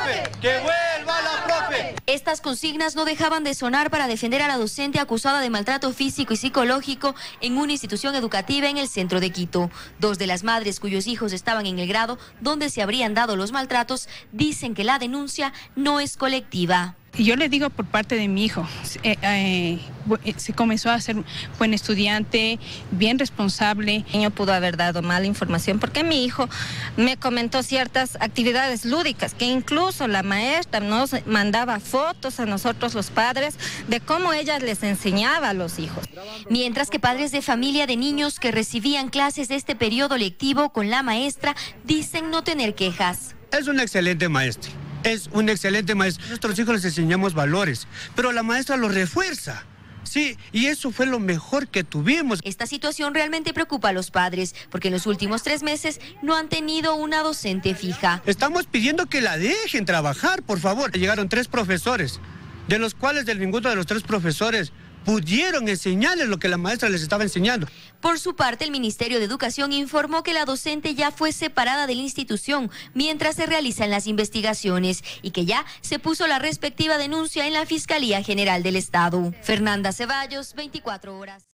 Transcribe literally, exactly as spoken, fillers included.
profe! ¡Que vuelva la profe! Estas consignas no dejaban de sonar para defender a la docente acusada de maltrato físico y psicológico en una institución educativa en el centro de Quito. Dos de las madres cuyos hijos estaban en el grado donde se habrían dado los maltratos dicen que la denuncia no es colectiva. Y yo le digo por parte de mi hijo, eh, eh, se comenzó a ser buen estudiante, bien responsable. El niño pudo haber dado mala información porque mi hijo me comentó ciertas actividades lúdicas que incluso la maestra nos mandaba fotos a nosotros los padres de cómo ella les enseñaba a los hijos. Mientras que padres de familia de niños que recibían clases de este periodo lectivo con la maestra dicen no tener quejas. Es un excelente maestro. Es un excelente maestro. Nuestros hijos les enseñamos valores, pero la maestra los refuerza. Sí, y eso fue lo mejor que tuvimos. Esta situación realmente preocupa a los padres, porque en los últimos tres meses no han tenido una docente fija. Estamos pidiendo que la dejen trabajar, por favor. Llegaron tres profesores, de los cuales del ninguno de los tres profesores pudieron enseñarles lo que la maestra les estaba enseñando. Por su parte, el Ministerio de Educación informó que la docente ya fue separada de la institución mientras se realizan las investigaciones y que ya se puso la respectiva denuncia en la Fiscalía General del Estado. Fernanda Ceballos, veinticuatro horas.